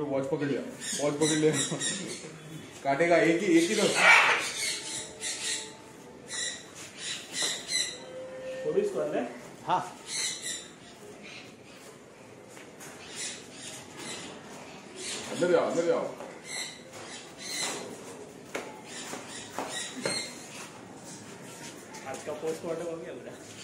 Watch पकड़ लिया, watch पकड़ लिया। काटेगा एक ही तो। थोड़ी इसको अंदर। हाँ अंदर जाओ, अंदर जाओ। आज का पोस्टमार्टम हो गया मेरा।